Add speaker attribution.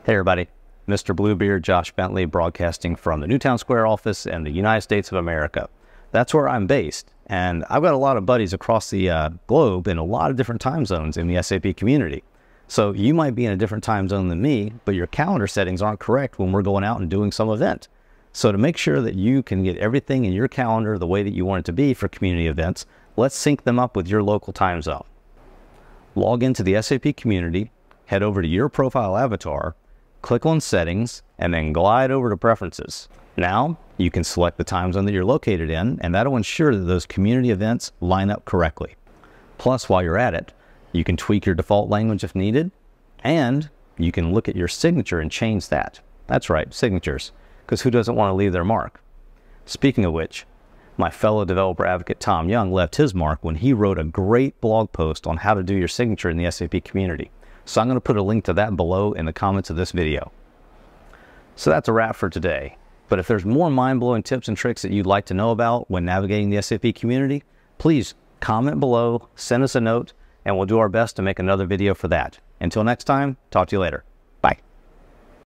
Speaker 1: Hey everybody, Mr. Bluebeard, Josh Bentley, broadcasting from the Newtown Square office in the United States of America. That's where I'm based, and I've got a lot of buddies across the globe in a lot of different time zones in the SAP community. So you might be in a different time zone than me, but your calendar settings aren't correct when we're going out and doing some event. So to make sure that you can get everything in your calendar the way that you want it to be for community events, let's sync them up with your local time zone. Log into the SAP community, head over to your profile avatar, click on Settings, and then glide over to Preferences. Now, you can select the time zone that you're located in, and that'll ensure that those community events line up correctly. Plus, while you're at it, you can tweak your default language if needed, and you can look at your signature and change that. That's right, signatures, because who doesn't want to leave their mark? Speaking of which, my fellow developer advocate Tom Young left his mark when he wrote a great blog post on how to do your signature in the SAP community. So I'm going to put a link to that below in the comments of this video. So that's a wrap for today. But if there's more mind-blowing tips and tricks that you'd like to know about when navigating the SAP community, please comment below, send us a note, and we'll do our best to make another video for that. Until next time, talk to you later.